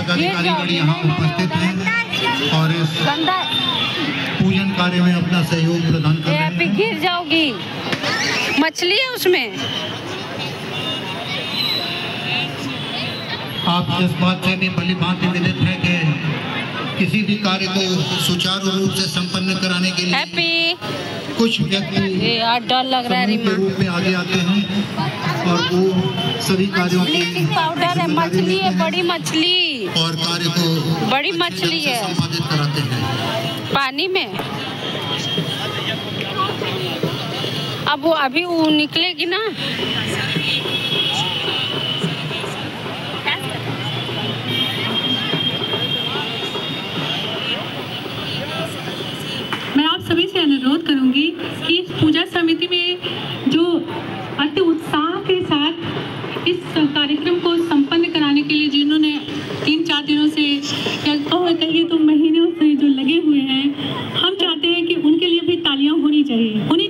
पदाधिकारीगण यहाँ उपस्थित हैं और इस पूजन कार्य में अपना सहयोग प्रदान कर रहे हैं। गिर जाओगी, मछली है उसमें। आप इस बात से भी भली भांति विदित है कि किसी भी कार्य को सुचारू रूप से संपन्न कराने के लिए कुछ व्यक्ति डर लग रहा है के रूप में आगे आते हैं और वो सभी कार्यों की पाउडर है, मछली है, बड़ी मछली और कार्य को बड़ी मछली है संपादित कराते हैं पानी में। अब वो अभी वो निकलेगी ना। मैं आप सभी से अनुरोध करूंगी कि इस पूजा समिति में जो अति उत्साह के साथ इस कार्यक्रम को संपन्न कराने के लिए जिन्होंने 3-4 दिनों से कहिए तो महीनों से जो लगे हुए हैं, हम चाहते हैं कि उनके लिए भी तालियां होनी चाहिए।